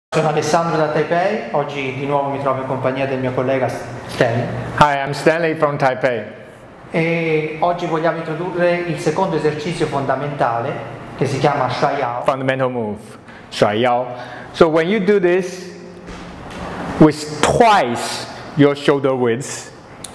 Sono Alessandro da Taipei, oggi di nuovo mi trovo in compagnia del mio collega Stanley. Hi, I'm Stanley from Taipei. E oggi vogliamo introdurre il secondo esercizio fondamentale che si chiama Shuai Yao. Fundamental move, Shuai Yao. So when you do this with twice your shoulder width,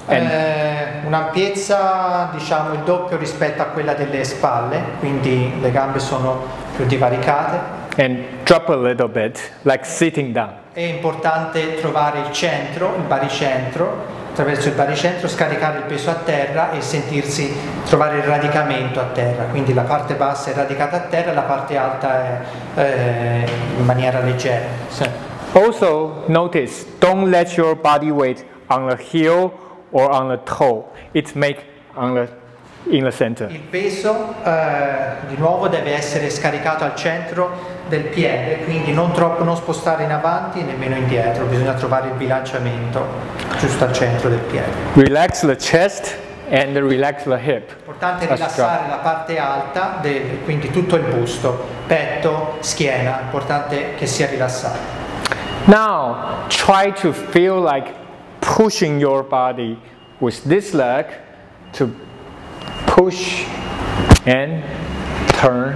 un'ampiezza diciamo il doppio rispetto a quella delle spalle, quindi le gambe sono più divaricate. And drop a little bit, like sitting down. È importante trovare il centro, il baricentro, attraverso il baricentro scaricare il peso a terra e sentirsi trovare il radicamento a terra, quindi la parte bassa è radicata a terra e la parte alta è in maniera leggera. Also notice, don't let your body weight on the heel or on the toe. It make in the center. Il peso di nuovo deve essere scaricato al centro del piede, quindi non spostare in avanti nemmeno indietro, bisogna trovare il bilanciamento giusto al centro del piede. Relax the chest and relax the hip. Importante rilassare la parte alta, quindi tutto il busto, petto, schiena, importante che sia rilassato. Now try to feel like pushing your body with this leg to push and turn.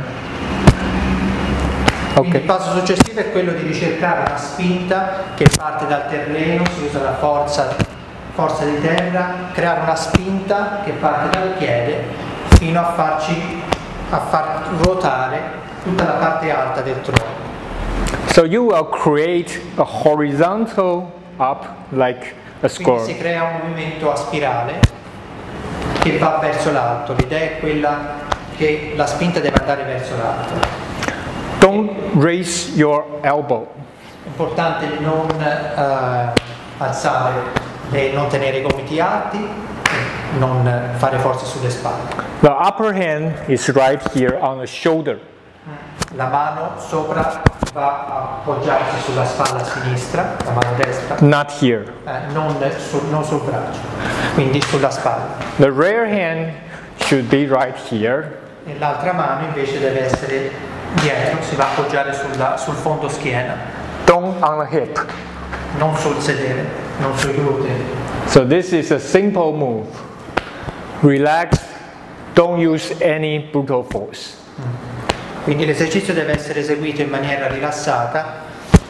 Quindi il passo successivo è quello di ricercare una spinta che parte dal terreno, si usa la forza di terra, creare una spinta che parte dal piede fino a far ruotare tutta la parte alta del tronco. So you will create a horizontal up like a square. Quindi si crea un movimento a spirale che va verso l'alto. L'idea è quella che la spinta deve andare verso l'alto. Don't raise your elbow. È importante non alzare e non tenere i gomiti alti, non fare forza sulle spalle. The upper hand is right here on the shoulder. La mano sopra va a appoggiarsi sulla spalla sinistra, la mano destra. Not here. Non sul braccio, quindi sulla spalla. The rear hand should be right here. E l'altra mano invece deve essere dietro, si va a appoggiare sul fondo schiena. Don't on the hip. Non sul sedere, non sui glutei. So this is a simple move. Relax, don't use any brutal force. Quindi l'esercizio deve essere eseguito in maniera rilassata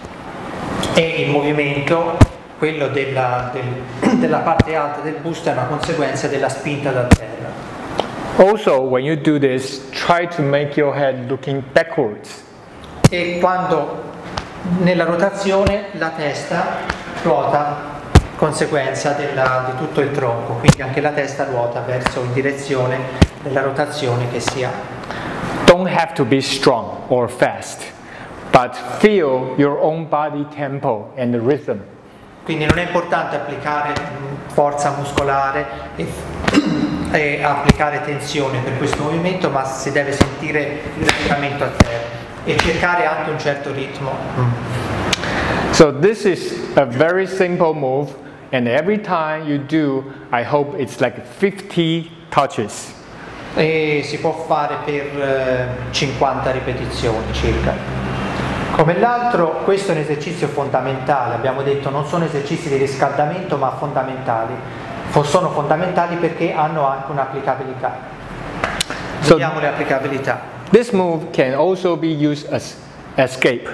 e il movimento, quello della parte alta del busto, è una conseguenza della spinta da terra. Also, when you do this, try to make your head looking backwards. E quando nella rotazione la testa ruota conseguenza di tutto il tronco, quindi anche la testa ruota in direzione della rotazione che si ha. Don't have to be strong or fast, but feel your own body tempo and the rhythm. Quindi non è importante applicare forza muscolare e applicare tensione per questo movimento, ma si deve sentire il radicamento a terra e cercare anche un certo ritmo. So this is a very simple move, and every time you do, I hope it's like 50 touches. E si può fare per 50 ripetizioni circa. Come l'altro, questo è un esercizio fondamentale, abbiamo detto non sono esercizi di riscaldamento ma fondamentali. Sono fondamentali perché hanno anche un'applicabilità. Vediamo le applicabilità. This move can also be used as escape.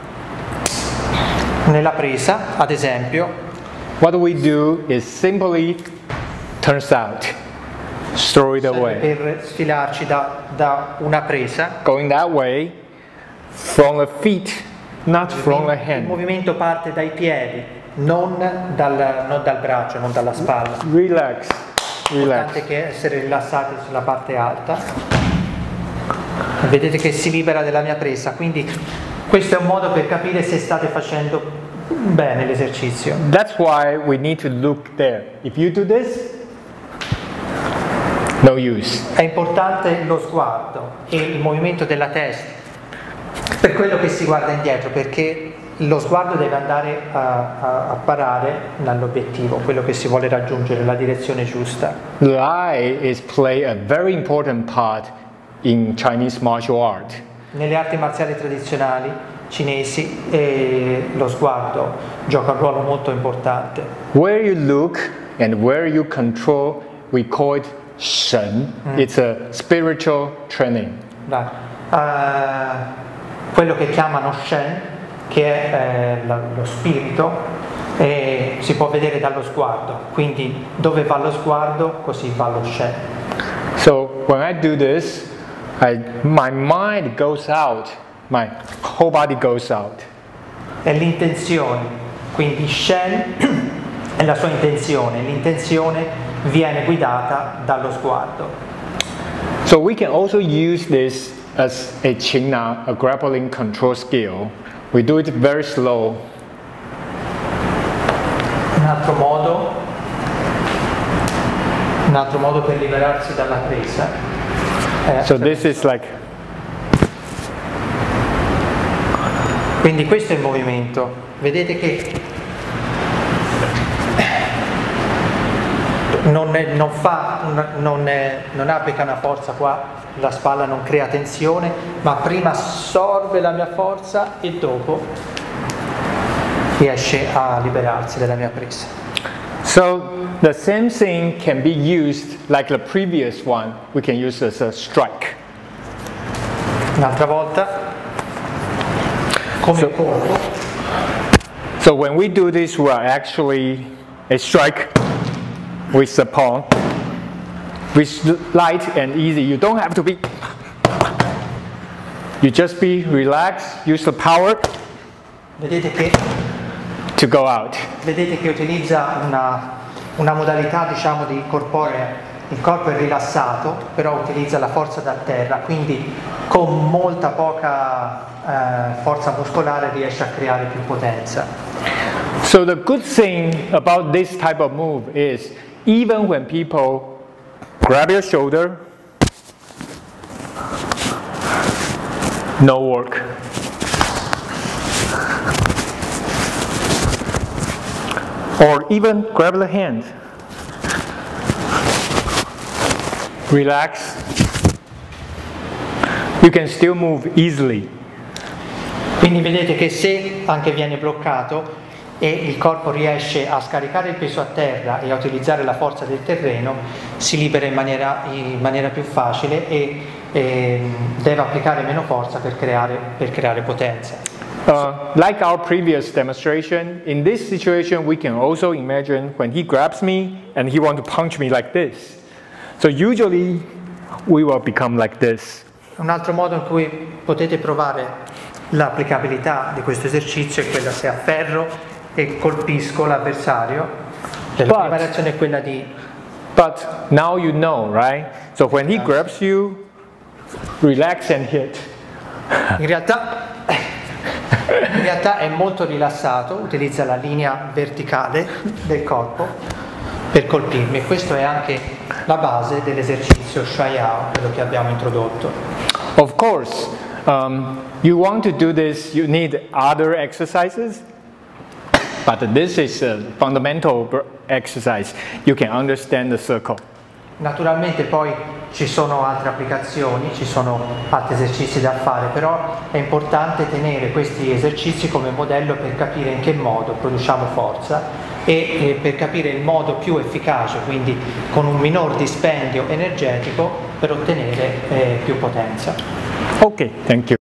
Nella presa, ad esempio, what we do is simply turns out, throw it away. Per sfilarci da una presa, going that way, from the feet, not from the hand. Il movimento parte dai piedi. Non dal braccio, non dalla spalla. Relax. L'importante è essere rilassati sulla parte alta. Vedete che si libera della mia presa, quindi questo è un modo per capire se state facendo bene l'esercizio. That's why we need to look there. If you do this, no use. È importante lo sguardo e il movimento della testa per quello che si guarda indietro, perché lo sguardo deve andare a parare dall'obiettivo, quello che si vuole raggiungere, la direzione giusta. The eye play a very important part in Chinese martial art. Nelle arti marziali tradizionali cinesi e lo sguardo gioca un ruolo molto importante. Where you look and where you control, we call it Shen. It's a spiritual training. Quello che chiamano Shen, che è lo spirito, si può vedere dallo sguardo, quindi dove va lo sguardo, così va lo Shen. So when I do this, my mind goes out, my whole body goes out. È l'intenzione, quindi Shen è la sua intenzione, l'intenzione viene guidata dallo sguardo. So we can also use this as a Qingna, a grappling control skill. We do it very slow. Un altro modo per liberarsi dalla presa. So this is like. Quindi questo è il movimento. Vedete che non applica una forza qua, la spalla non crea tensione, ma prima assorbe la mia forza e dopo riesce a liberarsi dalla mia presa. So the same thing can be used like the previous one. We can use as a strike. Un'altra volta, come colpo. So when we do this, we are actually a strike with the palm. With light and easy. You don't have to be. You just be relaxed. Use the power. Vedete che to go out. Vedete che utilizza una modalità, diciamo, di corporea. Il corpo è rilassato, però utilizza la forza da terra, quindi con molta poca forza muscolare riesce a creare più potenza. So the good thing about this type of move is even when people grab your shoulder, no work. Or even grab the hand. Relax. You can still move easily. Quindi vedete che se anche viene bloccato e il corpo riesce a scaricare il peso a terra e a utilizzare la forza del terreno, si libera in maniera più facile e deve applicare meno forza per creare potenza. Like our previous demonstration, in this situation we can also imagine when he grabs me and he wants to punch me like this. So usually we will become like this. Un altro modo in cui potete provare l'applicabilità di questo esercizio è quella se afferro e colpisco l'avversario. La prima reazione è quella di. But now you know, right? So when he grabs you, relax and hit. In realtà è molto rilassato, utilizza la linea verticale del corpo per colpirmi, e questo è anche la base dell'esercizio Shayao, quello che abbiamo introdotto. Of course, you want to do this, you need other exercises, but this is a fundamental exercise. You can understand the circle. Naturalmente poi ci sono altre applicazioni, ci sono altri esercizi da fare, però è importante tenere questi esercizi come modello per capire in che modo produciamo forza e per capire il modo più efficace, quindi con un minor dispendio energetico, per ottenere più potenza. Ok, thank you.